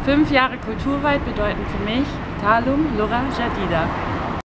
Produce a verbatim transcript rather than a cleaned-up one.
Fünf Jahre Kulturwald bedeuten für mich Talum Lura Jadida.